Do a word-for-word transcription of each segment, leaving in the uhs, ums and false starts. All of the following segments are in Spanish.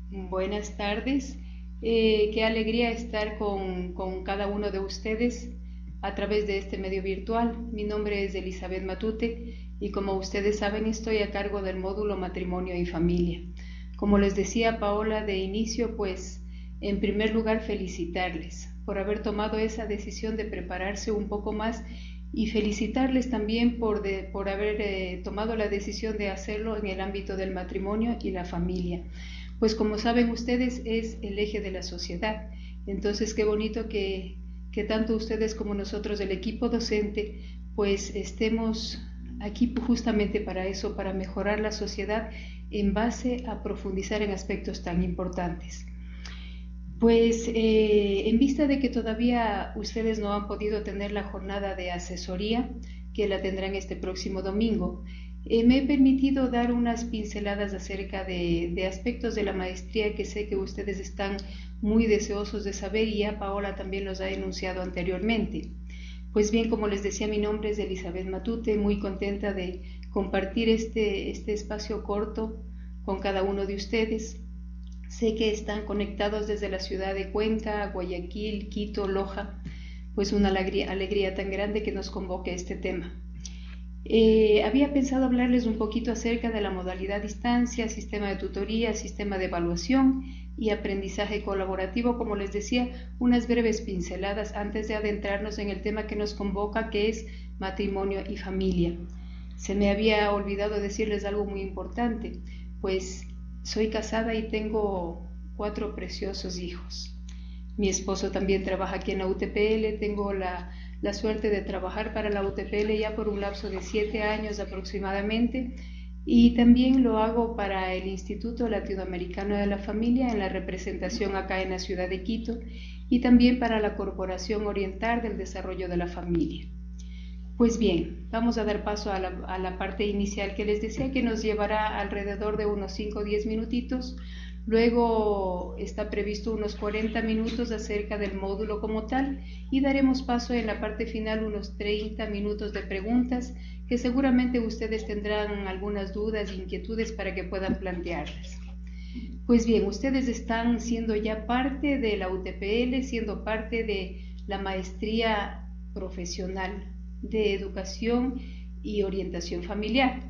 Buenas tardes. Eh, qué alegría estar con, con cada uno de ustedes a través de este medio virtual. Mi nombre es Elizabeth Matute y como ustedes saben estoy a cargo del módulo Matrimonio y Familia. Como les decía Paola de inicio, pues en primer lugar felicitarles por haber tomado esa decisión de prepararse un poco más y felicitarles también por, de, por haber eh, tomado la decisión de hacerlo en el ámbito del matrimonio y la familia. Pues como saben ustedes es el eje de la sociedad, entonces qué bonito que, que tanto ustedes como nosotros, el equipo docente, pues estemos aquí justamente para eso, para mejorar la sociedad en base a profundizar en aspectos tan importantes. Pues eh, en vista de que todavía ustedes no han podido tener la jornada de asesoría, que la tendrán este próximo domingo, eh, me he permitido dar unas pinceladas acerca de, de aspectos de la maestría que sé que ustedes están muy deseosos de saber y ya Paola también los ha enunciado anteriormente. Pues bien, como les decía, mi nombre es Elizabeth Matute, muy contenta de compartir este, este espacio corto con cada uno de ustedes. Sé que están conectados desde la ciudad de Cuenca, Guayaquil, Quito, Loja, pues una alegría, alegría tan grande que nos convoque este tema. Eh, había pensado hablarles un poquito acerca de la modalidad a distancia, sistema de tutoría, sistema de evaluación y aprendizaje colaborativo, como les decía, unas breves pinceladas antes de adentrarnos en el tema que nos convoca, que es matrimonio y familia. Se me había olvidado decirles algo muy importante, pues soy casada y tengo cuatro preciosos hijos. Mi esposo también trabaja aquí en la U T P L, tengo la, la suerte de trabajar para la U T P L ya por un lapso de siete años aproximadamente y también lo hago para el Instituto Latinoamericano de la Familia en la representación acá en la ciudad de Quito y también para la Corporación Oriental del Desarrollo de la Familia. Pues bien, vamos a dar paso a la, a la parte inicial que les decía que nos llevará alrededor de unos cinco o diez minutitos. Luego está previsto unos cuarenta minutos acerca del módulo como tal y daremos paso en la parte final unos treinta minutos de preguntas que seguramente ustedes tendrán algunas dudas e inquietudes para que puedan plantearlas. Pues bien, ustedes están siendo ya parte de la U T P L, siendo parte de la maestría profesional de educación y orientación familiar.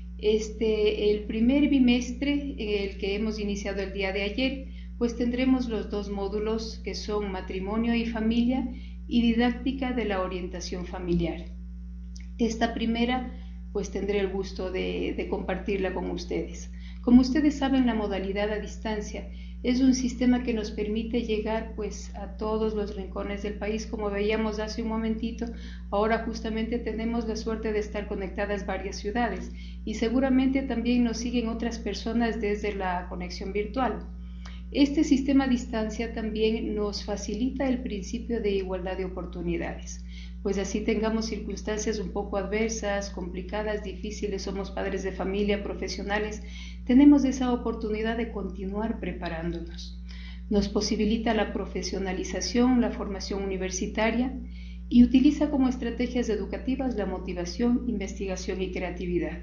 Este, el primer bimestre, el que hemos iniciado el día de ayer, pues tendremos los dos módulos que son matrimonio y familia y didáctica de la orientación familiar. Esta primera, pues tendré el gusto de, de compartirla con ustedes. Como ustedes saben, la modalidad a distancia es un sistema que nos permite llegar pues a todos los rincones del país, como veíamos hace un momentito. Ahora justamente tenemos la suerte de estar conectadas varias ciudades y seguramente también nos siguen otras personas desde la conexión virtual. Este sistema a distancia también nos facilita el principio de igualdad de oportunidades, pues así tengamos circunstancias un poco adversas, complicadas, difíciles, somos padres de familia, profesionales, tenemos esa oportunidad de continuar preparándonos. Nos posibilita la profesionalización, la formación universitaria y utiliza como estrategias educativas la motivación, investigación y creatividad.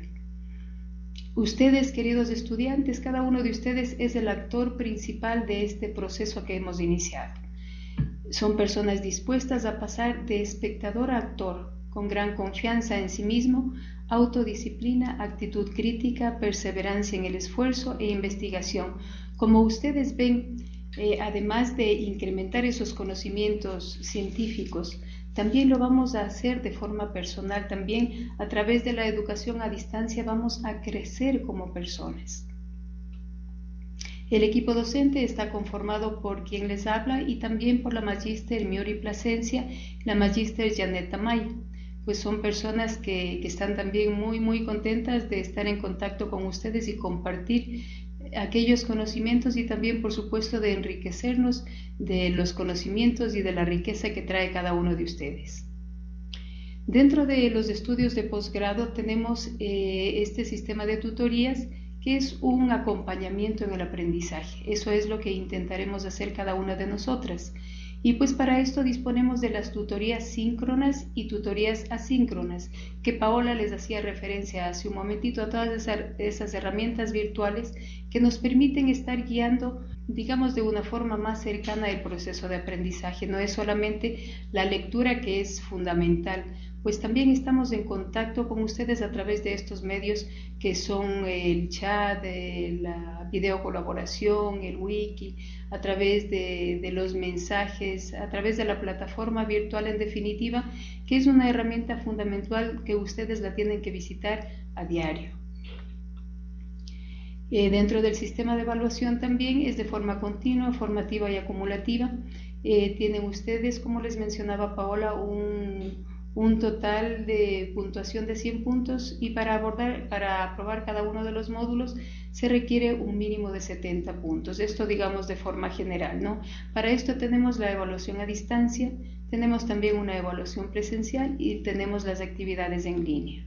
Ustedes, queridos estudiantes, cada uno de ustedes es el actor principal de este proceso que hemos iniciado. Son personas dispuestas a pasar de espectador a actor, con gran confianza en sí mismo, autodisciplina, actitud crítica, perseverancia en el esfuerzo e investigación. Como ustedes ven, eh, además de incrementar esos conocimientos científicos, también lo vamos a hacer de forma personal, también a través de la educación a distancia vamos a crecer como personas. El equipo docente está conformado por quien les habla y también por la magíster Miori Plasencia, la magíster Janet Tamay. Pues son personas que, que están también muy muy contentas de estar en contacto con ustedes y compartir aquellos conocimientos y también por supuesto de enriquecernos de los conocimientos y de la riqueza que trae cada uno de ustedes. Dentro de los estudios de posgrado tenemos eh, este sistema de tutorías que es un acompañamiento en el aprendizaje. Eso es lo que intentaremos hacer cada una de nosotras. Y pues para esto disponemos de las tutorías síncronas y tutorías asíncronas, que Paola les hacía referencia hace un momentito, a todas esas herramientas virtuales que nos permiten estar guiando, digamos, de una forma más cercana el proceso de aprendizaje. No es solamente la lectura que es fundamental, pues también estamos en contacto con ustedes a través de estos medios que son el chat, la video colaboración, el wiki, a través de, de los mensajes, a través de la plataforma virtual en definitiva, que es una herramienta fundamental que ustedes la tienen que visitar a diario. Eh, dentro del sistema de evaluación también es de forma continua, formativa y acumulativa. Eh, tienen ustedes, como les mencionaba Paola, un un total de puntuación de cien puntos, y para, abordar, para aprobar cada uno de los módulos se requiere un mínimo de setenta puntos. Esto, digamos, de forma general, ¿no? Para esto tenemos la evaluación a distancia, tenemos también una evaluación presencial y tenemos las actividades en línea.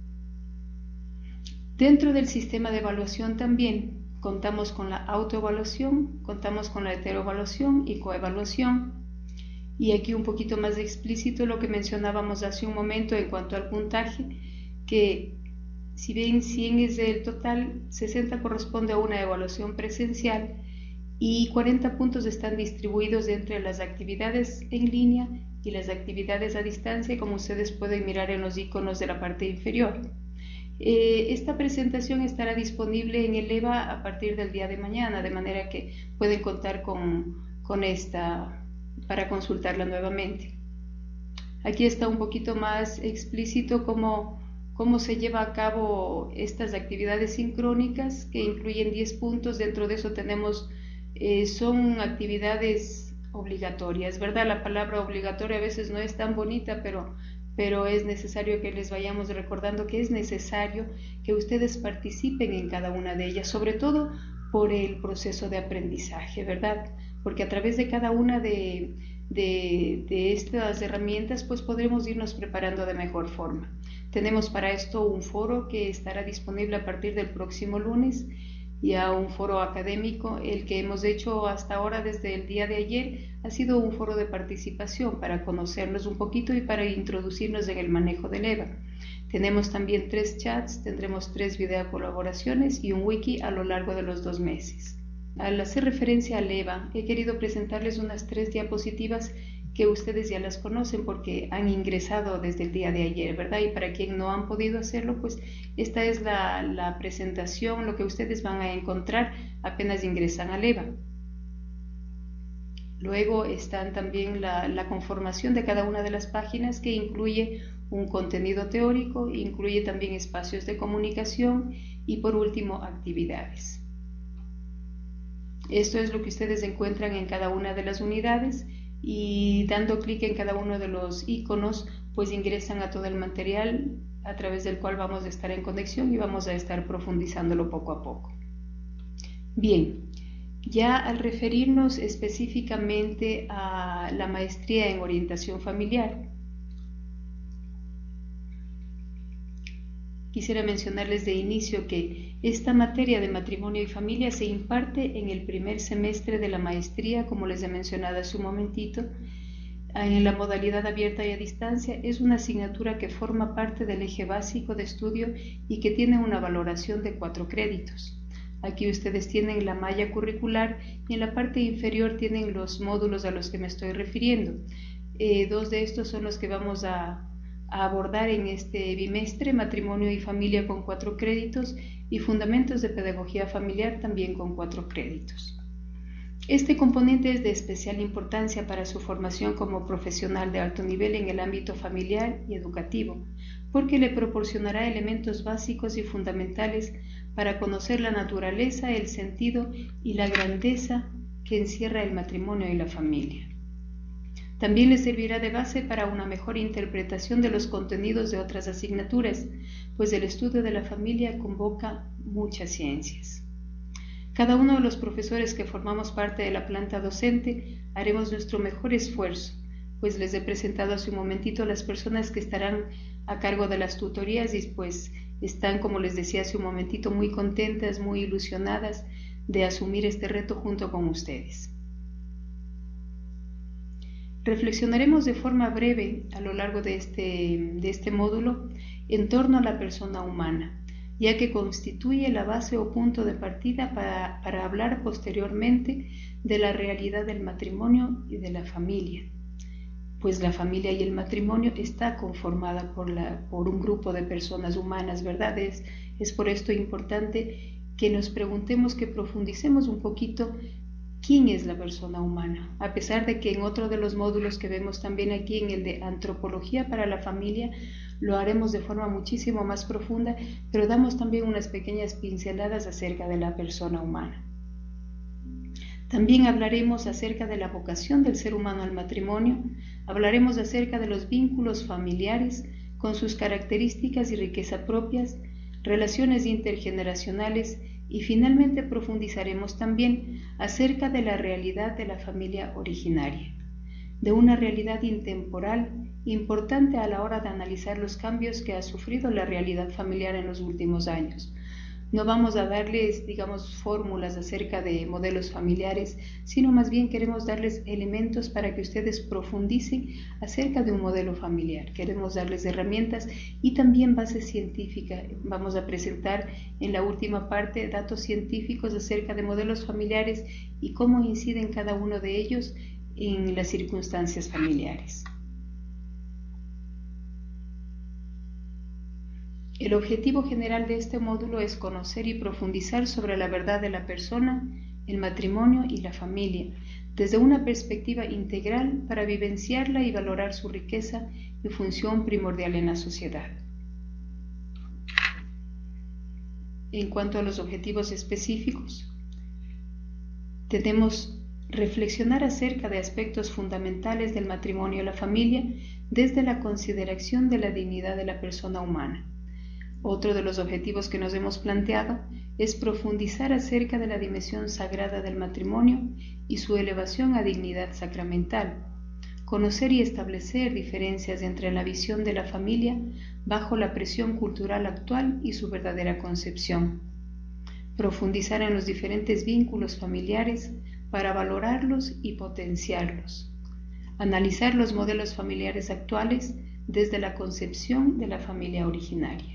Dentro del sistema de evaluación también contamos con la autoevaluación, contamos con la heteroevaluación y coevaluación. Y aquí un poquito más explícito lo que mencionábamos hace un momento en cuanto al puntaje, que si bien cien es el total, sesenta corresponde a una evaluación presencial y cuarenta puntos están distribuidos entre las actividades en línea y las actividades a distancia, como ustedes pueden mirar en los iconos de la parte inferior. Eh, esta presentación estará disponible en el EVA a partir del día de mañana, de manera que pueden contar con, con esta para consultarla nuevamente. Aquí está un poquito más explícito cómo, cómo se lleva a cabo estas actividades sincrónicas, que incluyen diez puntos. Dentro de eso tenemos, eh, son actividades obligatorias, ¿verdad? La palabra obligatoria a veces no es tan bonita, pero, pero es necesario que les vayamos recordando que es necesario que ustedes participen en cada una de ellas, sobre todo por el proceso de aprendizaje, ¿verdad? Porque a través de cada una de, de, de estas herramientas pues podremos irnos preparando de mejor forma. Tenemos para esto un foro que estará disponible a partir del próximo lunes, ya un foro académico. El que hemos hecho hasta ahora desde el día de ayer ha sido un foro de participación para conocernos un poquito y para introducirnos en el manejo del EVA. Tenemos también tres chats, tendremos tres video colaboraciones y un wiki a lo largo de los dos meses. Al hacer referencia al EVA, he querido presentarles unas tres diapositivas que ustedes ya las conocen porque han ingresado desde el día de ayer, ¿verdad? Y para quien no han podido hacerlo, pues esta es la, la presentación, lo que ustedes van a encontrar apenas ingresan al EVA. Luego están también la, la conformación de cada una de las páginas, que incluye un contenido teórico, incluye también espacios de comunicación y por último actividades. Esto es lo que ustedes encuentran en cada una de las unidades, y dando clic en cada uno de los iconos pues ingresan a todo el material a través del cual vamos a estar en conexión y vamos a estar profundizándolo poco a poco. Bien, ya al referirnos específicamente a la maestría en orientación familiar, quisiera mencionarles de inicio que esta materia de matrimonio y familia se imparte en el primer semestre de la maestría, como les he mencionado hace un momentito, en la modalidad abierta y a distancia. Es una asignatura que forma parte del eje básico de estudio y que tiene una valoración de cuatro créditos. Aquí ustedes tienen la malla curricular y en la parte inferior tienen los módulos a los que me estoy refiriendo. Eh, dos de estos son los que vamos a a abordar en este bimestre: matrimonio y familia con cuatro créditos y fundamentos de pedagogía familiar también con cuatro créditos. Este componente es de especial importancia para su formación como profesional de alto nivel en el ámbito familiar y educativo, porque le proporcionará elementos básicos y fundamentales para conocer la naturaleza, el sentido y la grandeza que encierra el matrimonio y la familia. También les servirá de base para una mejor interpretación de los contenidos de otras asignaturas, pues el estudio de la familia convoca muchas ciencias. Cada uno de los profesores que formamos parte de la planta docente haremos nuestro mejor esfuerzo, pues les he presentado hace un momentito a las personas que estarán a cargo de las tutorías y pues están, como les decía hace un momentito, muy contentas, muy ilusionadas de asumir este reto junto con ustedes. Reflexionaremos de forma breve a lo largo de este, de este módulo en torno a la persona humana, ya que constituye la base o punto de partida para, para hablar posteriormente de la realidad del matrimonio y de la familia. Pues la familia y el matrimonio está conformada por, la, por un grupo de personas humanas, ¿verdad? Es, es por esto importante que nos preguntemos, que profundicemos un poquito quién es la persona humana, a pesar de que en otro de los módulos que vemos también aquí, en el de antropología para la familia, lo haremos de forma muchísimo más profunda, pero damos también unas pequeñas pinceladas acerca de la persona humana. También hablaremos acerca de la vocación del ser humano al matrimonio, hablaremos acerca de los vínculos familiares con sus características y riqueza propias, relaciones intergeneracionales y finalmente profundizaremos también acerca de la realidad de la familia originaria, de una realidad intemporal importante a la hora de analizar los cambios que ha sufrido la realidad familiar en los últimos años. No vamos a darles, digamos, fórmulas acerca de modelos familiares, sino más bien queremos darles elementos para que ustedes profundicen acerca de un modelo familiar. Queremos darles herramientas y también bases científicas. Vamos a presentar en la última parte datos científicos acerca de modelos familiares y cómo inciden cada uno de ellos en las circunstancias familiares. El objetivo general de este módulo es conocer y profundizar sobre la verdad de la persona, el matrimonio y la familia, desde una perspectiva integral para vivenciarla y valorar su riqueza y función primordial en la sociedad. En cuanto a los objetivos específicos, debemos reflexionar acerca de aspectos fundamentales del matrimonio y la familia desde la consideración de la dignidad de la persona humana. Otro de los objetivos que nos hemos planteado es profundizar acerca de la dimensión sagrada del matrimonio y su elevación a dignidad sacramental, conocer y establecer diferencias entre la visión de la familia bajo la presión cultural actual y su verdadera concepción, profundizar en los diferentes vínculos familiares para valorarlos y potenciarlos, analizar los modelos familiares actuales desde la concepción de la familia originaria.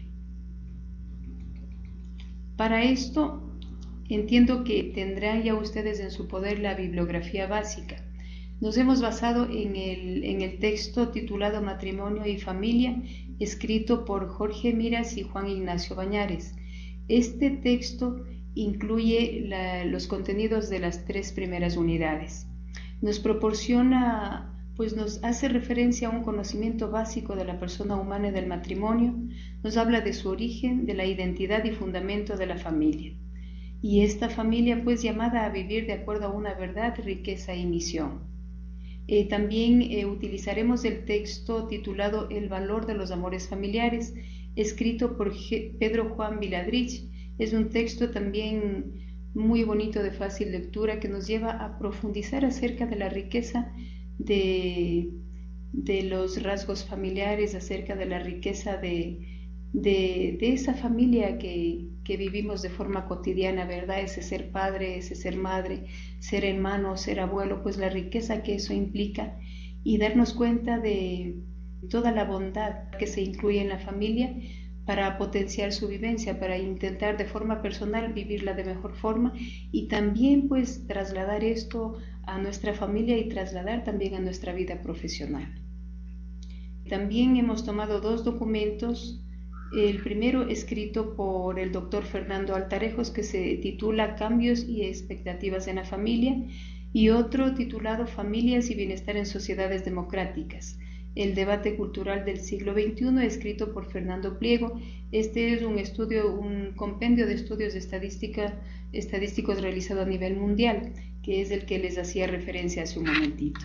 Para esto, entiendo que tendrán ya ustedes en su poder la bibliografía básica. Nos hemos basado en el, en el texto titulado Matrimonio y Familia, escrito por Jorge Miras y Juan Ignacio Bañares. Este texto incluye la, los contenidos de las tres primeras unidades. Nos proporciona, pues nos hace referencia a un conocimiento básico de la persona humana y del matrimonio, nos habla de su origen, de la identidad y fundamento de la familia. Y esta familia pues llamada a vivir de acuerdo a una verdad, riqueza y misión. Eh, también eh, utilizaremos el texto titulado El valor de los amores familiares, escrito por G Pedro Juan Viladrich. Es un texto también muy bonito, de fácil lectura, que nos lleva a profundizar acerca de la riqueza de, de los rasgos familiares, acerca de la riqueza de, de, de esa familia que, que vivimos de forma cotidiana, ¿verdad? Ese ser padre, ese ser madre, ser hermano, ser abuelo, pues la riqueza que eso implica, y darnos cuenta de toda la bondad que se incluye en la familia para potenciar su vivencia, para intentar de forma personal vivirla de mejor forma y también pues trasladar esto a nuestra familia y trasladar también a nuestra vida profesional. También hemos tomado dos documentos, el primero escrito por el doctor Fernando Altarejos, que se titula Cambios y expectativas en la familia, y otro titulado Familias y bienestar en sociedades democráticas, el debate cultural del siglo veintiuno, escrito por Fernando Pliego. Este es un estudio, un compendio de estudios de estadística, estadísticos realizado a nivel mundial, que es el que les hacía referencia hace un momentito.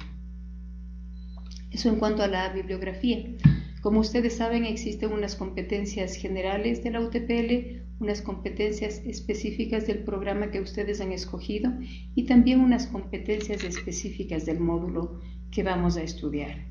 Eso en cuanto a la bibliografía. Como ustedes saben, existen unas competencias generales de la U T P L, unas competencias específicas del programa que ustedes han escogido y también unas competencias específicas del módulo que vamos a estudiar.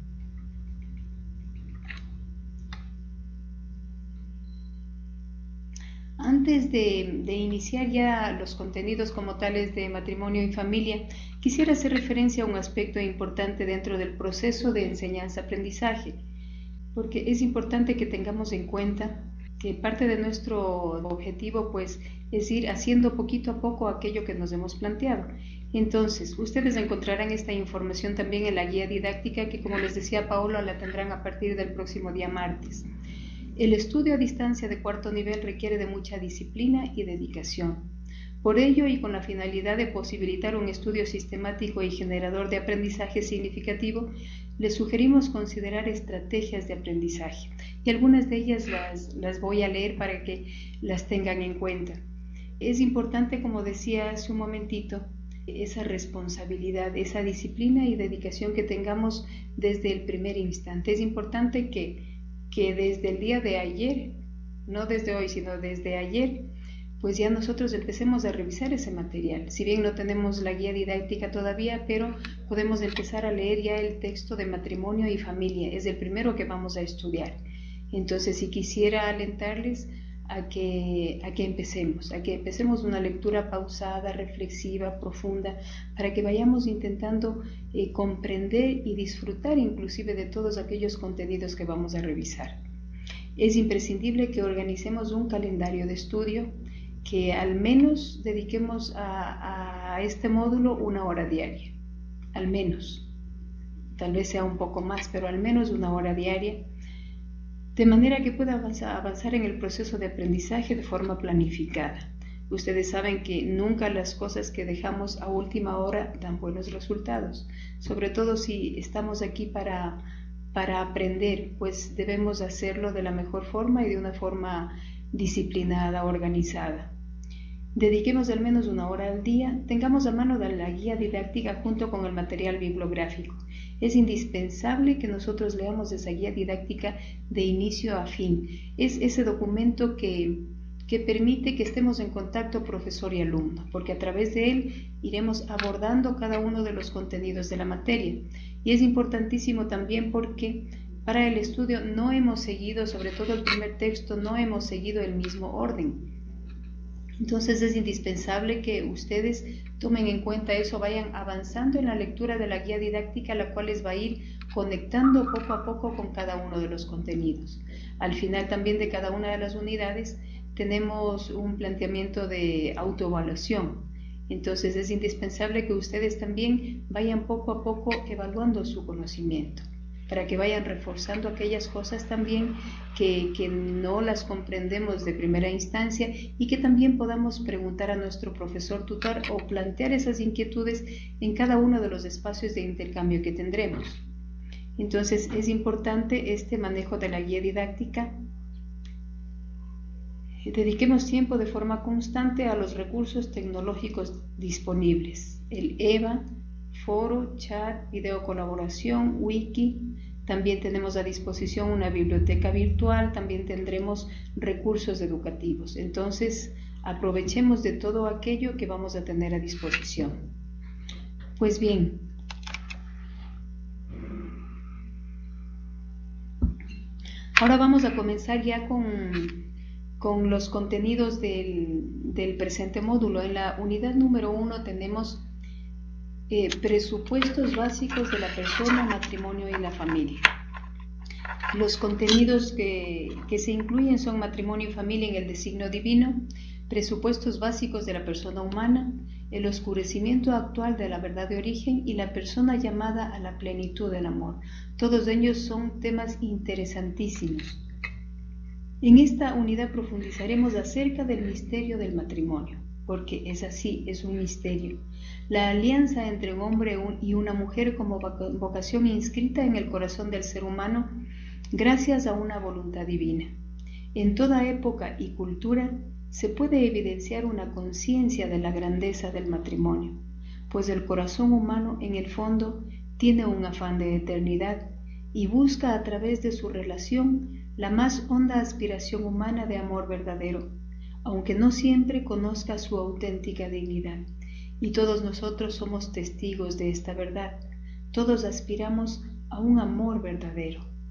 Antes de, de iniciar ya los contenidos como tales de matrimonio y familia, quisiera hacer referencia a un aspecto importante dentro del proceso de enseñanza-aprendizaje, porque es importante que tengamos en cuenta que parte de nuestro objetivo pues es ir haciendo poquito a poco aquello que nos hemos planteado. Entonces, ustedes encontrarán esta información también en la guía didáctica que, como les decía Paola, la tendrán a partir del próximo día martes. El estudio a distancia de cuarto nivel requiere de mucha disciplina y dedicación. Por ello, y con la finalidad de posibilitar un estudio sistemático y generador de aprendizaje significativo, les sugerimos considerar estrategias de aprendizaje. Y algunas de ellas las, las voy a leer para que las tengan en cuenta. Es importante, como decía hace un momentito, esa responsabilidad, esa disciplina y dedicación que tengamos desde el primer instante. Es importante que que desde el día de ayer, no desde hoy, sino desde ayer, pues ya nosotros empecemos a revisar ese material. Si bien no tenemos la guía didáctica todavía, pero podemos empezar a leer ya el texto de matrimonio y familia. Es el primero que vamos a estudiar. Entonces, si quisiera alentarles a que, a que empecemos, a que empecemos una lectura pausada, reflexiva, profunda, para que vayamos intentando eh, comprender y disfrutar inclusive de todos aquellos contenidos que vamos a revisar. Es imprescindible que organicemos un calendario de estudio, que al menos dediquemos a, a este módulo una hora diaria, al menos, tal vez sea un poco más, pero al menos una hora diaria, de manera que pueda avanzar, avanzar en el proceso de aprendizaje de forma planificada. Ustedes saben que nunca las cosas que dejamos a última hora dan buenos resultados, sobre todo si estamos aquí para, para aprender, pues debemos hacerlo de la mejor forma y de una forma disciplinada, organizada. Dediquemos al menos una hora al día, tengamos a mano la guía didáctica junto con el material bibliográfico. Es indispensable que nosotros leamos esa guía didáctica de inicio a fin. Es ese documento que, que permite que estemos en contacto profesor y alumno, porque a través de él iremos abordando cada uno de los contenidos de la materia. Y es importantísimo también porque para el estudio no hemos seguido, sobre todo el primer texto, no hemos seguido el mismo orden. Entonces es indispensable que ustedes tomen en cuenta eso, vayan avanzando en la lectura de la guía didáctica, la cual les va a ir conectando poco a poco con cada uno de los contenidos. Al final también de cada una de las unidades tenemos un planteamiento de autoevaluación. Entonces es indispensable que ustedes también vayan poco a poco evaluando su conocimiento, para que vayan reforzando aquellas cosas también que, que no las comprendemos de primera instancia y que también podamos preguntar a nuestro profesor tutor o plantear esas inquietudes en cada uno de los espacios de intercambio que tendremos. Entonces es importante este manejo de la guía didáctica. Dediquemos tiempo de forma constante a los recursos tecnológicos disponibles, el E V A, foro, chat, video colaboración, wiki. También tenemos a disposición una biblioteca virtual, también tendremos recursos educativos. Entonces, aprovechemos de todo aquello que vamos a tener a disposición. Pues bien, ahora vamos a comenzar ya con, con los contenidos del, del presente módulo. En la unidad número uno tenemos Eh, presupuestos básicos de la persona, matrimonio y la familia. Los contenidos que, que se incluyen son matrimonio y familia en el designio divino, presupuestos básicos de la persona humana, el oscurecimiento actual de la verdad de origen y la persona llamada a la plenitud del amor. Todos ellos son temas interesantísimos. En esta unidad profundizaremos acerca del misterio del matrimonio, porque es así, es un misterio. La alianza entre un hombre y una mujer como vocación inscrita en el corazón del ser humano gracias a una voluntad divina. En toda época y cultura se puede evidenciar una conciencia de la grandeza del matrimonio, pues el corazón humano en el fondo tiene un afán de eternidad y busca a través de su relación la más honda aspiración humana de amor verdadero, aunque no siempre conozca su auténtica dignidad. Y todos nosotros somos testigos de esta verdad. Todos aspiramos a un amor verdadero.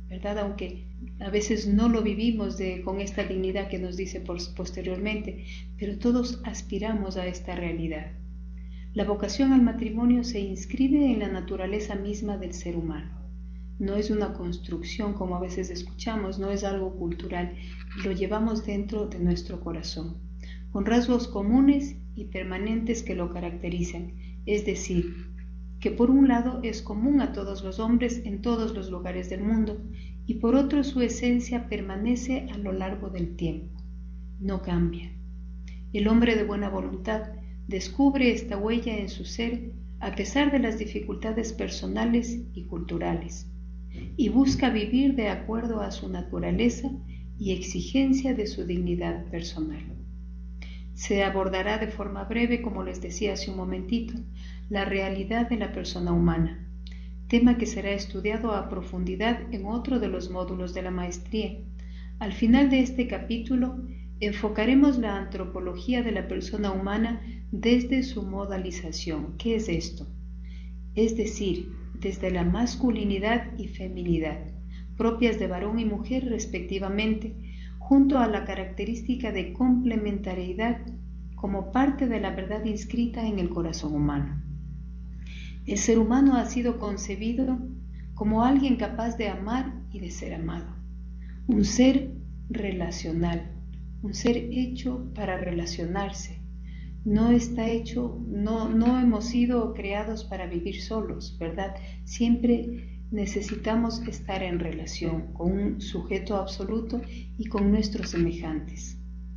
¿verdad? Aunque a veces no lo vivimos de, con esta dignidad que nos dice por, posteriormente, pero todos aspiramos a esta realidad. La vocación al matrimonio se inscribe en la naturaleza misma del ser humano. No es una construcción como a veces escuchamos, no es algo cultural, lo llevamos dentro de nuestro corazón, con rasgos comunes y permanentes que lo caracterizan, es decir, que por un lado es común a todos los hombres en todos los lugares del mundo y por otro su esencia permanece a lo largo del tiempo, no cambia. El hombre de buena voluntad descubre esta huella en su ser a pesar de las dificultades personales y culturales y busca vivir de acuerdo a su naturaleza y exigencia de su dignidad personal. Se abordará de forma breve, como les decía hace un momentito, la realidad de la persona humana, tema que será estudiado a profundidad en otro de los módulos de la maestría. Al final de este capítulo enfocaremos la antropología de la persona humana desde su modalización. ¿Qué es esto? Es decir, desde la masculinidad y feminidad, propias de varón y mujer respectivamente, junto a la característica de complementariedad como parte de la verdad inscrita en el corazón humano. El ser humano ha sido concebido como alguien capaz de amar y de ser amado, un ser relacional, un ser hecho para relacionarse. No está hecho, no, no hemos sido creados para vivir solos, ¿verdad? Siempre necesitamos estar en relación con un sujeto absoluto y con nuestros semejantes.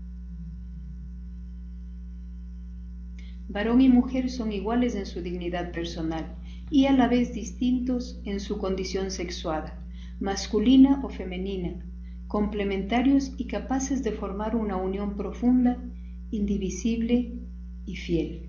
Varón y mujer son iguales en su dignidad personal y a la vez distintos en su condición sexuada, masculina o femenina, complementarios y capaces de formar una unión profunda, indivisible y fiel.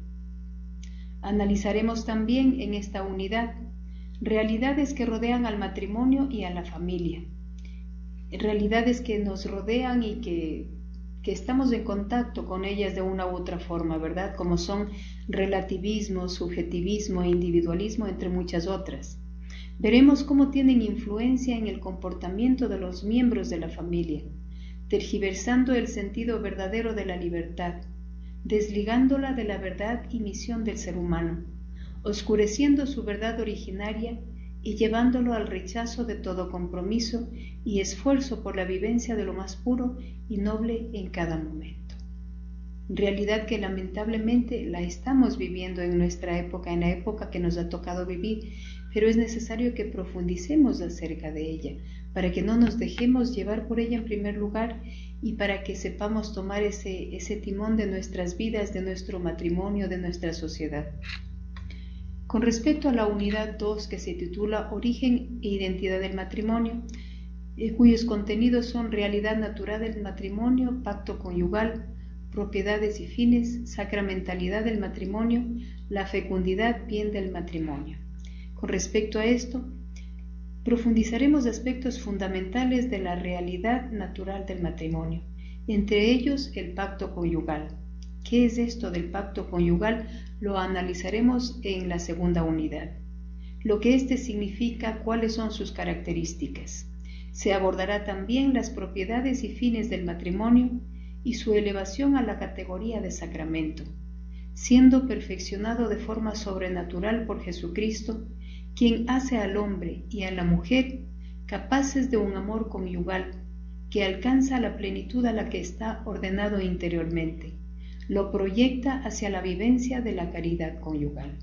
Analizaremos también en esta unidad realidades que rodean al matrimonio y a la familia, realidades que nos rodean y que, que estamos en contacto con ellas de una u otra forma, ¿verdad? Como son relativismo, subjetivismo e individualismo, entre muchas otras. Veremos cómo tienen influencia en el comportamiento de los miembros de la familia, tergiversando el sentido verdadero de la libertad, desligándola de la verdad y misión del ser humano, oscureciendo su verdad originaria y llevándolo al rechazo de todo compromiso y esfuerzo por la vivencia de lo más puro y noble en cada momento. Realidad que lamentablemente la estamos viviendo en nuestra época, en la época que nos ha tocado vivir, pero es necesario que profundicemos acerca de ella, para que no nos dejemos llevar por ella en primer lugar y para que sepamos tomar ese, ese timón de nuestras vidas, de nuestro matrimonio, de nuestra sociedad. Con respecto a la unidad dos, que se titula Origen e Identidad del Matrimonio, eh, cuyos contenidos son realidad natural del matrimonio, pacto conyugal, propiedades y fines, sacramentalidad del matrimonio, la fecundidad, bien del matrimonio. Con respecto a esto, profundizaremos aspectos fundamentales de la realidad natural del matrimonio, entre ellos el pacto conyugal. ¿Qué es esto del pacto conyugal? Lo analizaremos en la segunda unidad. Lo que éste significa, cuáles son sus características. Se abordará también las propiedades y fines del matrimonio y su elevación a la categoría de sacramento, siendo perfeccionado de forma sobrenatural por Jesucristo, quien hace al hombre y a la mujer capaces de un amor conyugal que alcanza la plenitud a la que está ordenado interiormente, lo proyecta hacia la vivencia de la caridad conyugal.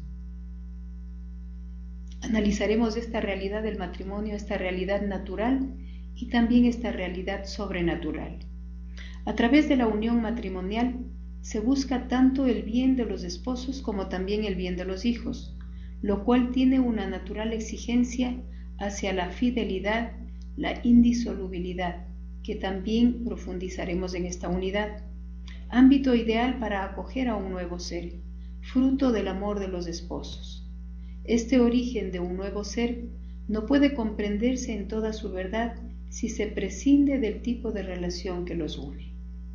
Analizaremos esta realidad del matrimonio, esta realidad natural y también esta realidad sobrenatural. A través de la unión matrimonial se busca tanto el bien de los esposos como también el bien de los hijos, lo cual tiene una natural exigencia hacia la fidelidad, la indisolubilidad, que también profundizaremos en esta unidad. Ámbito ideal para acoger a un nuevo ser, fruto del amor de los esposos. Este origen de un nuevo ser no puede comprenderse en toda su verdad si se prescinde del tipo de relación que los une.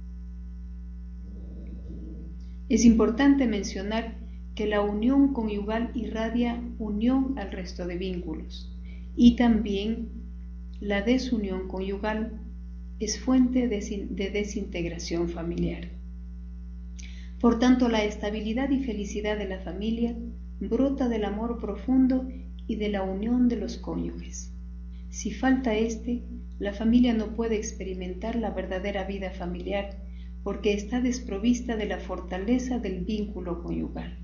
Es importante mencionar que la unión conyugal irradia unión al resto de vínculos y también la desunión conyugal es fuente de desintegración familiar. Por tanto, la estabilidad y felicidad de la familia brota del amor profundo y de la unión de los cónyuges. Si falta este, la familia no puede experimentar la verdadera vida familiar porque está desprovista de la fortaleza del vínculo conyugal.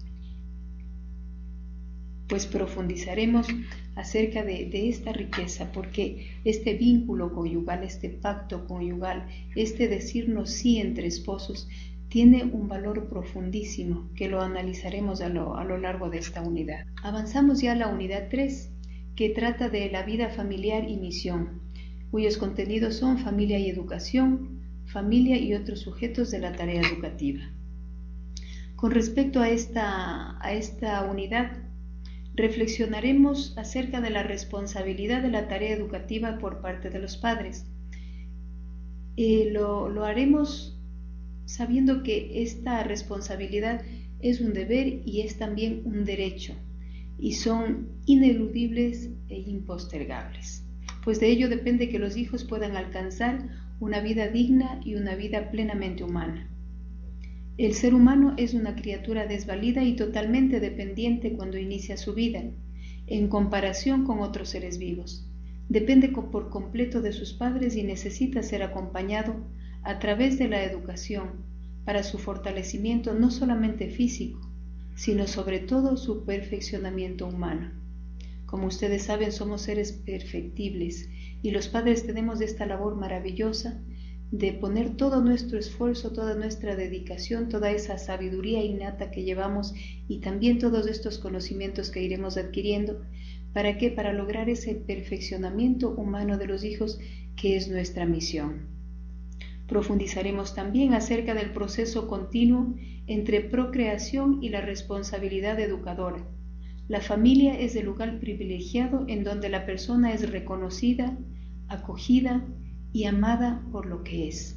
Pues profundizaremos acerca de, de esta riqueza, porque este vínculo conyugal, este pacto conyugal, este decirnos sí entre esposos, tiene un valor profundísimo que lo analizaremos a lo, a lo largo de esta unidad. Avanzamos ya a la unidad tres, que trata de la vida familiar y misión, cuyos contenidos son familia y educación, familia y otros sujetos de la tarea educativa. Con respecto a esta, a esta unidad, reflexionaremos acerca de la responsabilidad de la tarea educativa por parte de los padres. Eh, lo, lo haremos sabiendo que esta responsabilidad es un deber y es también un derecho, y son ineludibles e impostergables, pues de ello depende que los hijos puedan alcanzar una vida digna y una vida plenamente humana. El ser humano es una criatura desvalida y totalmente dependiente cuando inicia su vida, en comparación con otros seres vivos. Depende por completo de sus padres y necesita ser acompañado a través de la educación para su fortalecimiento no solamente físico, sino sobre todo su perfeccionamiento humano. Como ustedes saben, somos seres perfectibles y los padres tenemos esta labor maravillosa de poner todo nuestro esfuerzo, toda nuestra dedicación, toda esa sabiduría innata que llevamos y también todos estos conocimientos que iremos adquiriendo. ¿Para qué? Para lograr ese perfeccionamiento humano de los hijos, que es nuestra misión. Profundizaremos también acerca del proceso continuo entre procreación y la responsabilidad educadora. La familia es el lugar privilegiado en donde la persona es reconocida, acogida y amada por lo que es.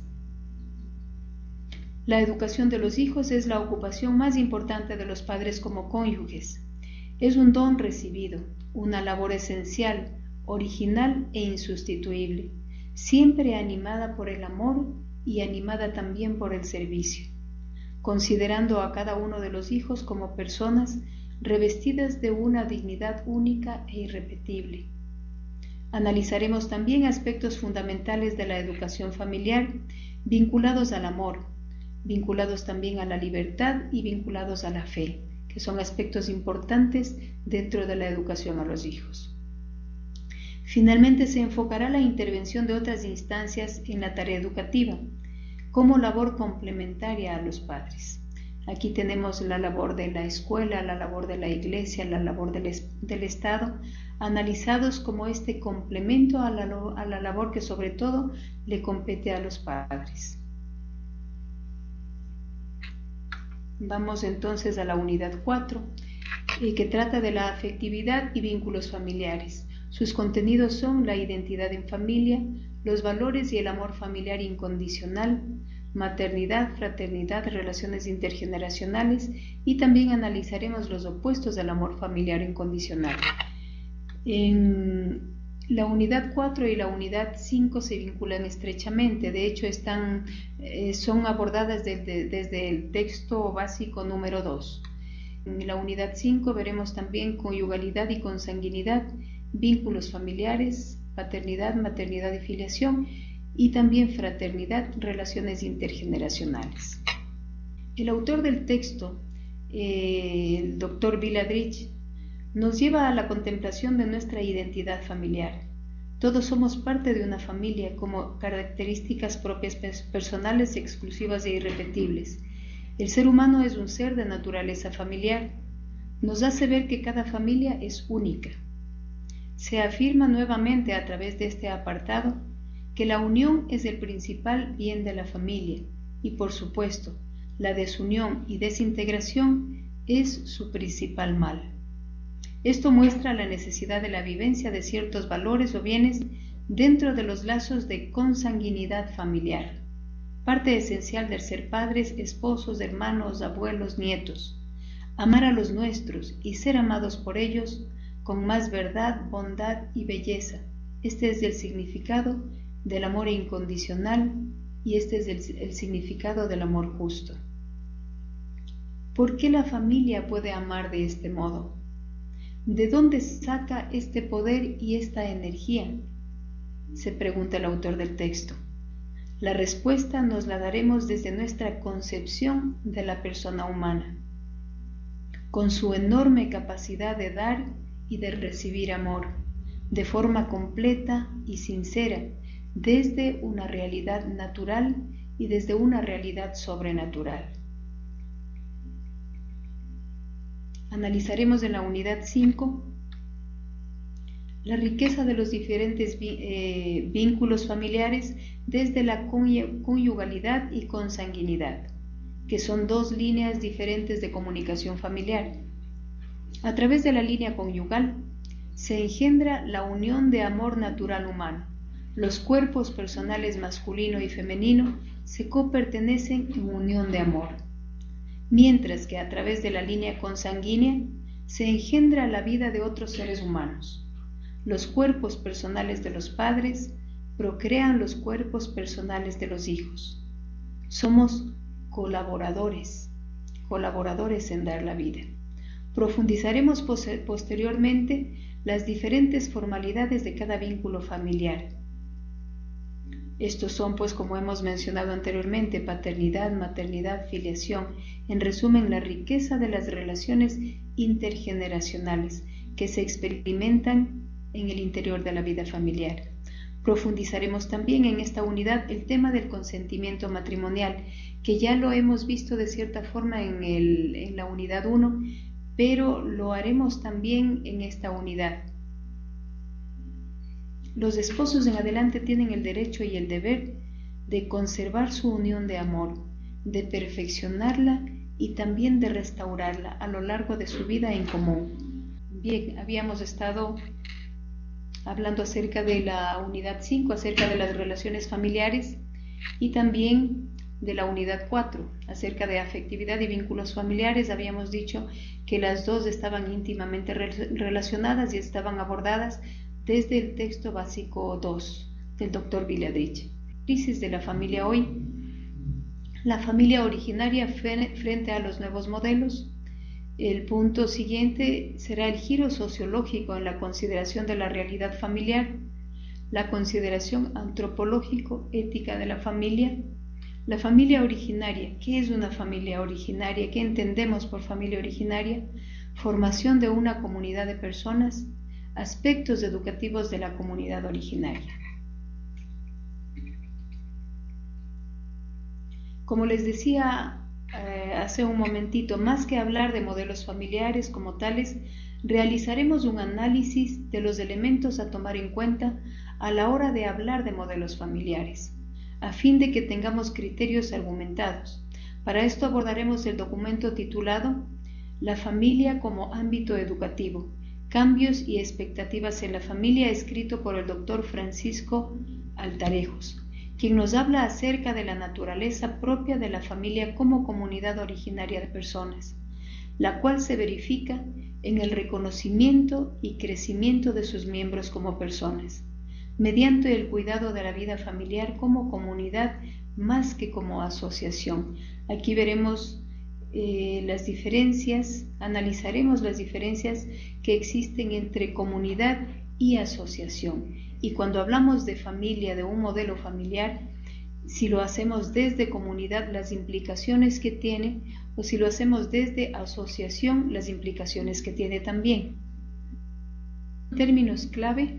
La educación de los hijos es la ocupación más importante de los padres como cónyuges. Es un don recibido, una labor esencial, original e insustituible, siempre animada por el amor y animada también por el servicio, considerando a cada uno de los hijos como personas revestidas de una dignidad única e irrepetible. Analizaremos también aspectos fundamentales de la educación familiar vinculados al amor, vinculados también a la libertad y vinculados a la fe, que son aspectos importantes dentro de la educación a los hijos. Finalmente se enfocará la intervención de otras instancias en la tarea educativa, como labor complementaria a los padres. Aquí tenemos la labor de la escuela, la labor de la iglesia, la labor del, del Estado, analizados como este complemento a la, a la labor que sobre todo le compete a los padres. Vamos entonces a la unidad cuatro, eh, que trata de la afectividad y vínculos familiares. Sus contenidos son la identidad en familia, los valores y el amor familiar incondicional, maternidad, fraternidad, relaciones intergeneracionales, y también analizaremos los opuestos del amor familiar incondicional. En la unidad cuatro y la unidad cinco se vinculan estrechamente, de hecho están, eh, son abordadas desde, desde el texto básico número dos. En la unidad cinco veremos también conyugalidad y consanguinidad, vínculos familiares, paternidad, maternidad y filiación, y también fraternidad, relaciones intergeneracionales. El autor del texto, eh, el doctor Viladrich, nos lleva a la contemplación de nuestra identidad familiar. Todos somos parte de una familia como características propias personales, exclusivas e irrepetibles. El ser humano es un ser de naturaleza familiar. Nos hace ver que cada familia es única. Se afirma nuevamente a través de este apartado que la unión es el principal bien de la familia y, por supuesto, la desunión y desintegración es su principal mal. Esto muestra la necesidad de la vivencia de ciertos valores o bienes dentro de los lazos de consanguinidad familiar, parte esencial del ser padres, esposos, hermanos, abuelos, nietos, amar a los nuestros y ser amados por ellos con más verdad, bondad y belleza, Este es el significado del amor incondicional y este es el, el significado del amor justo. ¿Por qué la familia puede amar de este modo? ¿De dónde saca este poder y esta energía?, se pregunta el autor del texto. La respuesta nos la daremos desde nuestra concepción de la persona humana, con su enorme capacidad de dar y de recibir amor, de forma completa y sincera, desde una realidad natural y desde una realidad sobrenatural. Analizaremos en la unidad cinco la riqueza de los diferentes eh, vínculos familiares desde la conyugalidad y consanguinidad, que son dos líneas diferentes de comunicación familiar. A través de la línea conyugal se engendra la unión de amor natural humano. Los cuerpos personales masculino y femenino se copertenecen en unión de amor, mientras que a través de la línea consanguínea se engendra la vida de otros seres humanos. Los cuerpos personales de los padres procrean los cuerpos personales de los hijos. Somos colaboradores, colaboradores en dar la vida. Profundizaremos posteriormente las diferentes formalidades de cada vínculo familiar. Estos son, pues, como hemos mencionado anteriormente, paternidad, maternidad, filiación. En resumen, la riqueza de las relaciones intergeneracionales que se experimentan en el interior de la vida familiar. Profundizaremos también en esta unidad el tema del consentimiento matrimonial, que ya lo hemos visto de cierta forma en, el, en la unidad uno, pero lo haremos también en esta unidad. Los esposos en adelante tienen el derecho y el deber de conservar su unión de amor, de perfeccionarla y también de restaurarla a lo largo de su vida en común. Bien, habíamos estado hablando acerca de la unidad cinco, acerca de las relaciones familiares, y también de la unidad cuatro, acerca de afectividad y vínculos familiares. Habíamos dicho que las dos estaban íntimamente relacionadas y estaban abordadas desde el texto básico dos del doctor Viladrich. Crisis de la familia hoy. La familia originaria frente a los nuevos modelos. El punto siguiente será el giro sociológico en la consideración de la realidad familiar, la consideración antropológico-ética de la familia, la familia originaria. ¿Qué es una familia originaria? ¿Qué entendemos por familia originaria? Formación de una comunidad de personas, aspectos educativos de la comunidad originaria. Como les decía eh, hace un momentito, más que hablar de modelos familiares como tales, realizaremos un análisis de los elementos a tomar en cuenta a la hora de hablar de modelos familiares, a fin de que tengamos criterios argumentados. Para esto abordaremos el documento titulado La familia como ámbito educativo, cambios y expectativas en la familia, escrito por el doctor Francisco Altarejos, quien nos habla acerca de la naturaleza propia de la familia como comunidad originaria de personas, la cual se verifica en el reconocimiento y crecimiento de sus miembros como personas, mediante el cuidado de la vida familiar como comunidad más que como asociación. Aquí veremos eh, las diferencias, analizaremos las diferencias que existen entre comunidad y asociación. Y cuando hablamos de familia, de un modelo familiar, si lo hacemos desde comunidad, las implicaciones que tiene, o si lo hacemos desde asociación, las implicaciones que tiene también. Términos clave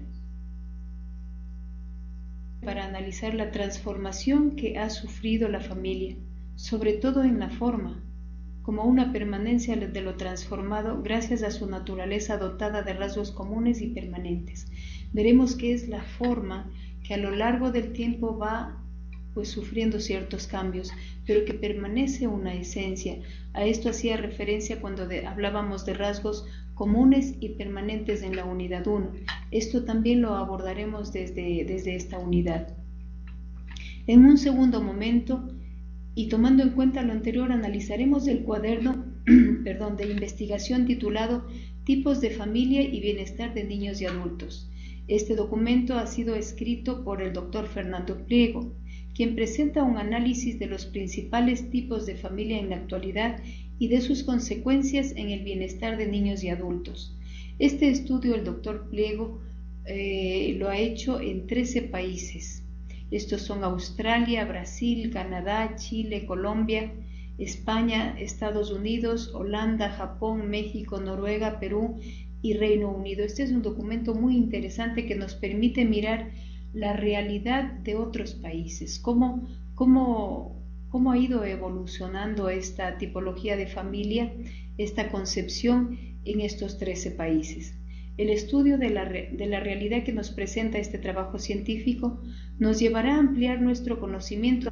para analizar la transformación que ha sufrido la familia, sobre todo en la forma, como una permanencia de lo transformado gracias a su naturaleza dotada de rasgos comunes y permanentes. Veremos que es la forma que a lo largo del tiempo va pues sufriendo ciertos cambios, pero que permanece una esencia. A esto hacía referencia cuando de, hablábamos de rasgos comunes y permanentes en la unidad uno. Esto también lo abordaremos desde, desde esta unidad. En un segundo momento, y tomando en cuenta lo anterior, analizaremos el cuaderno perdón, de investigación titulado Tipos de familia y bienestar de niños y adultos. Este documento ha sido escrito por el doctor Fernando Pliego, quien presenta un análisis de los principales tipos de familia en la actualidad y de sus consecuencias en el bienestar de niños y adultos. Este estudio el doctor Pliego eh, lo ha hecho en trece países. Estos son Australia, Brasil, Canadá, Chile, Colombia, España, Estados Unidos, Holanda, Japón, México, Noruega, Perú y Reino Unido. Este es un documento muy interesante que nos permite mirar la realidad de otros países, cómo, cómo, cómo ha ido evolucionando esta tipología de familia, esta concepción en estos trece países. El estudio de la, de la realidad que nos presenta este trabajo científico nos llevará a ampliar nuestro conocimiento.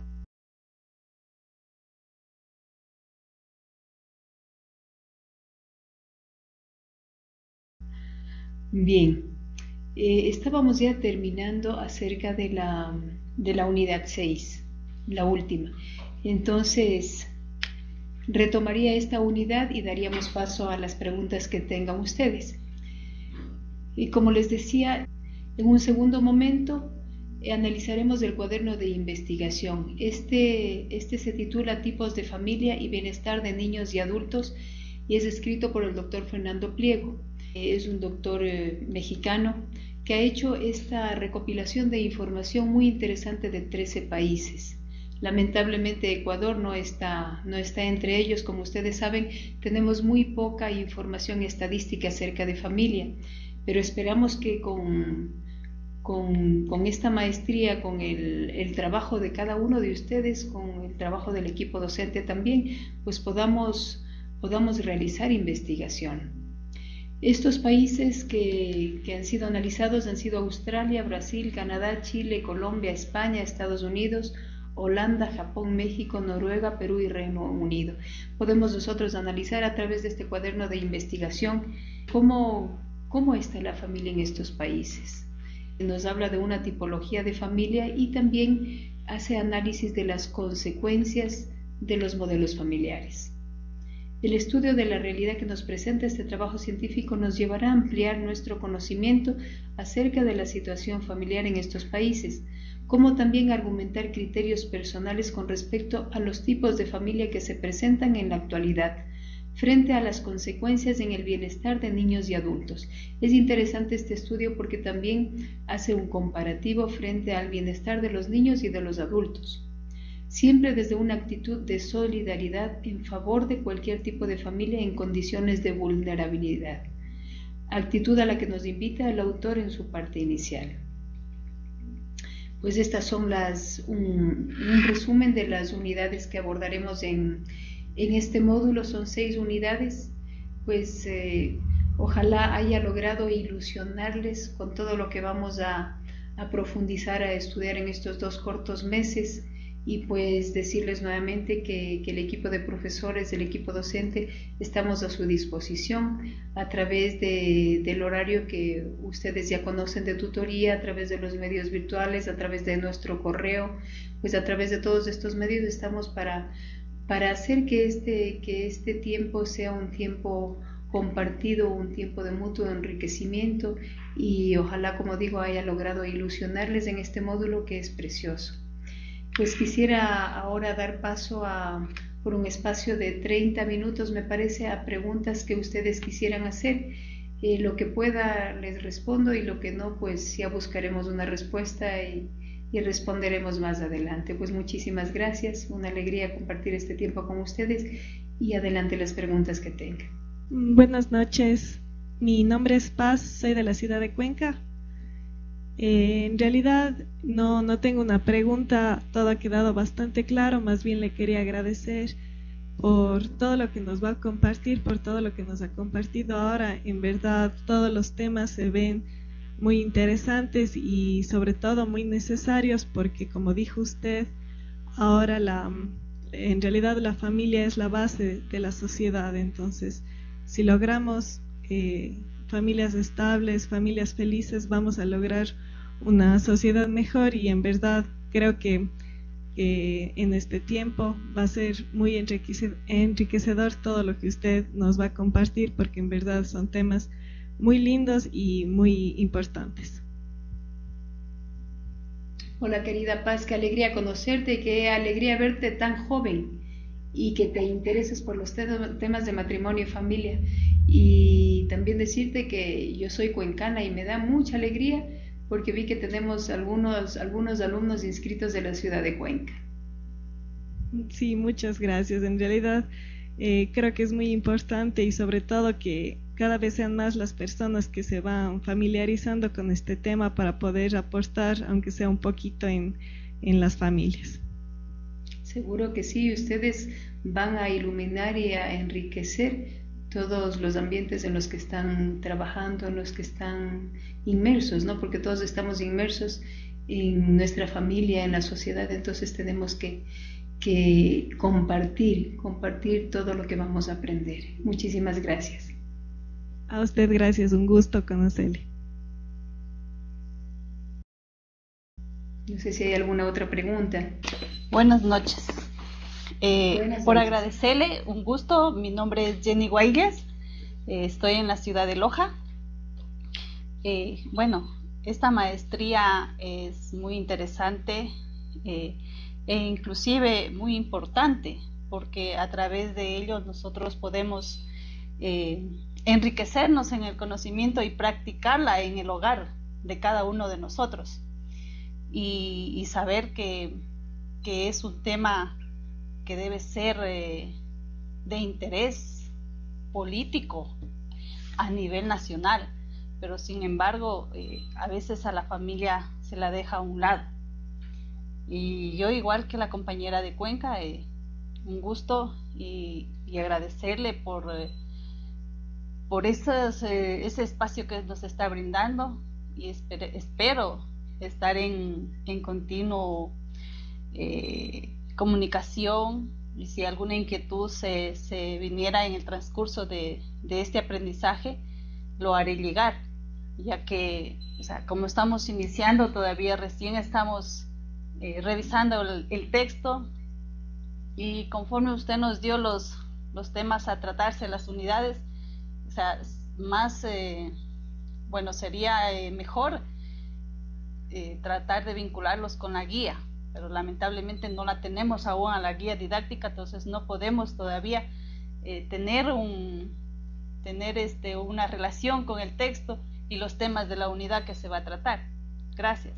Bien, eh, estábamos ya terminando acerca de la, de la unidad seis, la última. Entonces, retomaría esta unidad y daríamos paso a las preguntas que tengan ustedes. Y como les decía, en un segundo momento eh, analizaremos el cuaderno de investigación. Este, este se titula Tipos de familia y bienestar de niños y adultos y es escrito por el doctor Fernando Pliego. Eh, es un doctor eh, mexicano que ha hecho esta recopilación de información muy interesante de trece países. Lamentablemente Ecuador no está, no está entre ellos. Como ustedes saben, tenemos muy poca información estadística acerca de familia, pero esperamos que con, con, con esta maestría, con el, el trabajo de cada uno de ustedes, con el trabajo del equipo docente también, pues podamos, podamos realizar investigación. Estos países que, que han sido analizados han sido Australia, Brasil, Canadá, Chile, Colombia, España, Estados Unidos, Holanda, Japón, México, Noruega, Perú y Reino Unido. Podemos nosotros analizar a través de este cuaderno de investigación cómo, cómo está la familia en estos países. Nos habla de una tipología de familia y también hace análisis de las consecuencias de los modelos familiares. El estudio de la realidad que nos presenta este trabajo científico nos llevará a ampliar nuestro conocimiento acerca de la situación familiar en estos países, como también argumentar criterios personales con respecto a los tipos de familia que se presentan en la actualidad, frente a las consecuencias en el bienestar de niños y adultos. Es interesante este estudio porque también hace un comparativo frente al bienestar de los niños y de los adultos, siempre desde una actitud de solidaridad en favor de cualquier tipo de familia en condiciones de vulnerabilidad, actitud a la que nos invita el autor en su parte inicial. Pues estas son las, un, un resumen de las unidades que abordaremos en, en este módulo. Son seis unidades, pues eh, ojalá haya logrado ilusionarles con todo lo que vamos a, a profundizar, a estudiar en estos dos cortos meses. Y pues decirles nuevamente que, que el equipo de profesores, el equipo docente, estamos a su disposición a través de, del horario que ustedes ya conocen de tutoría, a través de los medios virtuales, a través de nuestro correo, pues a través de todos estos medios estamos para, para hacer que este, que este tiempo sea un tiempo compartido, un tiempo de mutuo enriquecimiento y ojalá, como digo, haya logrado ilusionarles en este módulo que es precioso. Pues quisiera ahora dar paso a, por un espacio de treinta minutos, me parece, a preguntas que ustedes quisieran hacer. Eh, lo que pueda les respondo y lo que no, pues ya buscaremos una respuesta y, y responderemos más adelante. Pues muchísimas gracias, una alegría compartir este tiempo con ustedes y adelante las preguntas que tengan. Buenas noches, mi nombre es Paz, soy de la ciudad de Cuenca. Eh, en realidad no, no tengo una pregunta, todo ha quedado bastante claro, más bien le quería agradecer por todo lo que nos va a compartir, por todo lo que nos ha compartido ahora. En verdad todos los temas se ven muy interesantes y sobre todo muy necesarios porque, como dijo usted, ahora la, en realidad la familia es la base de la sociedad. Entonces, si logramos eh, familias estables, familias felices, vamos a lograr una sociedad mejor y en verdad creo que eh, en este tiempo va a ser muy enriquecedor todo lo que usted nos va a compartir porque en verdad son temas muy lindos y muy importantes. Hola querida Paz, qué alegría conocerte, qué alegría verte tan joven y que te intereses por los temas de matrimonio y familia. Y también decirte que yo soy cuencana y me da mucha alegría porque vi que tenemos algunos, algunos alumnos inscritos de la ciudad de Cuenca. Sí, muchas gracias. En realidad eh, creo que es muy importante y sobre todo que cada vez sean más las personas que se van familiarizando con este tema para poder aportar, aunque sea un poquito, en, en las familias. Seguro que sí, ustedes van a iluminar y a enriquecer todos los ambientes en los que están trabajando, en los que están inmersos, ¿no? Porque todos estamos inmersos en nuestra familia, en la sociedad, entonces tenemos que, que compartir, compartir todo lo que vamos a aprender. Muchísimas gracias. A usted gracias, un gusto conocerle. No sé si hay alguna otra pregunta. Buenas noches. Eh, Buenas por noches. agradecerle, un gusto. Mi nombre es Jenny Guayles, eh, estoy en la ciudad de Loja. Eh, bueno, esta maestría es muy interesante eh, e inclusive muy importante, porque a través de ello nosotros podemos eh, enriquecernos en el conocimiento y practicarla en el hogar de cada uno de nosotros. Y, y saber que, que es un tema que debe ser eh, de interés político a nivel nacional, pero sin embargo eh, a veces a la familia se la deja a un lado. Y yo, igual que la compañera de Cuenca, eh, un gusto y, y agradecerle por, eh, por esos, eh, ese espacio que nos está brindando, y espero, espero estar en, en continuo eh, comunicación, y si alguna inquietud se, se viniera en el transcurso de, de este aprendizaje, lo haré llegar, ya que, o sea, como estamos iniciando todavía, recién estamos eh, revisando el, el texto, y conforme usted nos dio los, los temas a tratarse, las unidades, o sea, más, eh, bueno, sería eh, mejor Eh, tratar de vincularlos con la guía, pero lamentablemente no la tenemos aún a la guía didáctica, entonces no podemos todavía eh, tener un tener este una relación con el texto y los temas de la unidad que se va a tratar. Gracias.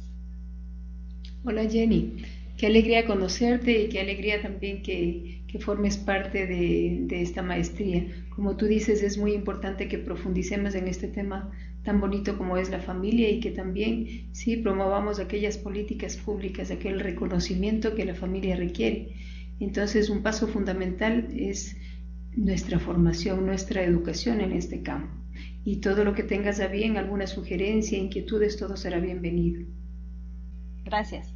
Hola Jenny, qué alegría conocerte y qué alegría también que, que formes parte de, de esta maestría. Como tú dices, es muy importante que profundicemos en este tema tan bonito como es la familia, y que también sí promovamos aquellas políticas públicas, aquel reconocimiento que la familia requiere. Entonces, un paso fundamental es nuestra formación, nuestra educación en este campo. Y todo lo que tengas a bien, alguna sugerencia, inquietudes, todo será bienvenido. Gracias.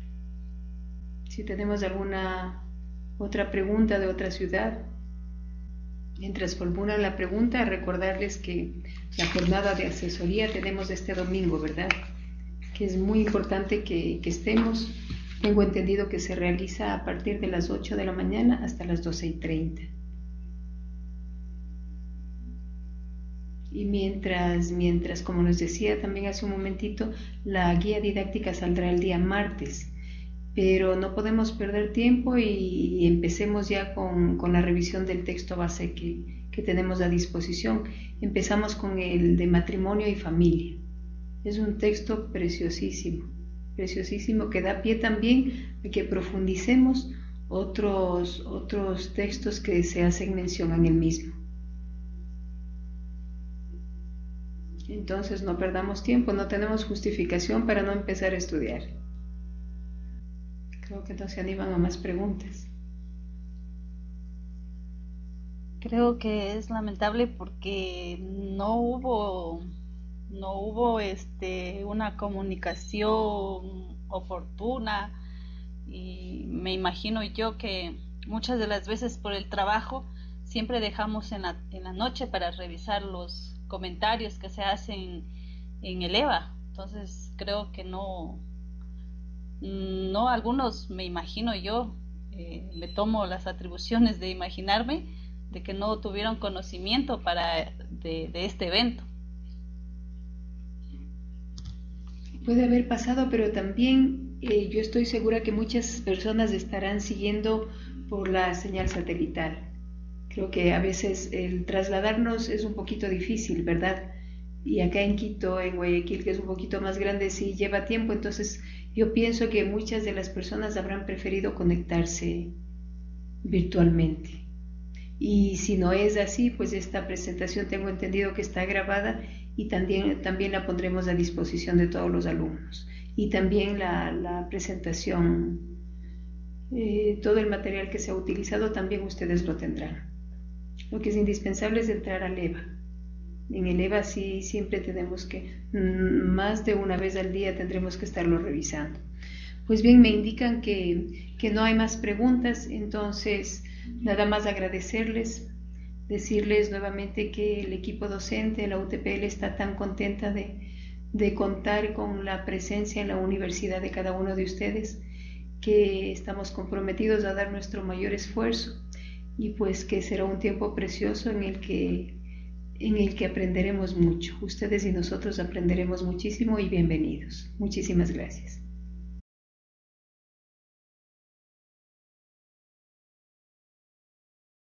Si tenemos alguna otra pregunta de otra ciudad. Mientras formulan la pregunta, recordarles que la jornada de asesoría tenemos este domingo, ¿verdad? Que es muy importante que, que estemos. Tengo entendido que se realiza a partir de las ocho de la mañana hasta las doce y treinta. Y mientras, mientras, como nos decía también hace un momentito, la guía didáctica saldrá el día martes. Pero no podemos perder tiempo y, y empecemos ya con, con la revisión del texto base que, que tenemos a disposición. Empezamos con el de matrimonio y familia. Es un texto preciosísimo, preciosísimo, que da pie también a que profundicemos otros, otros textos que se hacen mención en el mismo. Entonces no perdamos tiempo, no tenemos justificación para no empezar a estudiar. Creo que no se animan a más preguntas. Creo que es lamentable porque no hubo no hubo este una comunicación oportuna, y me imagino yo que muchas de las veces por el trabajo siempre dejamos en la, en la noche para revisar los comentarios que se hacen en el E V A. Entonces creo que no no algunos, me imagino yo, eh, me tomo las atribuciones de imaginarme de que no tuvieron conocimiento para de, de este evento. Puede haber pasado, pero también eh, yo estoy segura que muchas personas estarán siguiendo por la señal satelital. Creo que a veces el trasladarnos es un poquito difícil, ¿verdad? Y acá en Quito, en Guayaquil, que es un poquito más grande, sí lleva tiempo, entonces yo pienso que muchas de las personas habrán preferido conectarse virtualmente. Y si no es así, pues esta presentación tengo entendido que está grabada y también, también la pondremos a disposición de todos los alumnos. Y también la, la presentación, eh, todo el material que se ha utilizado, también ustedes lo tendrán. Lo que es indispensable es entrar al EVA. En el EVA sí siempre tenemos que, más de una vez al día tendremos que estarlo revisando. Pues bien, me indican que, que no hay más preguntas, entonces nada más agradecerles, decirles nuevamente que el equipo docente de la U T P L está tan contenta de, de contar con la presencia en la universidad de cada uno de ustedes, que estamos comprometidos a dar nuestro mayor esfuerzo y pues que será un tiempo precioso en el que, en el que aprenderemos mucho. Ustedes y nosotros aprenderemos muchísimo y bienvenidos. Muchísimas gracias.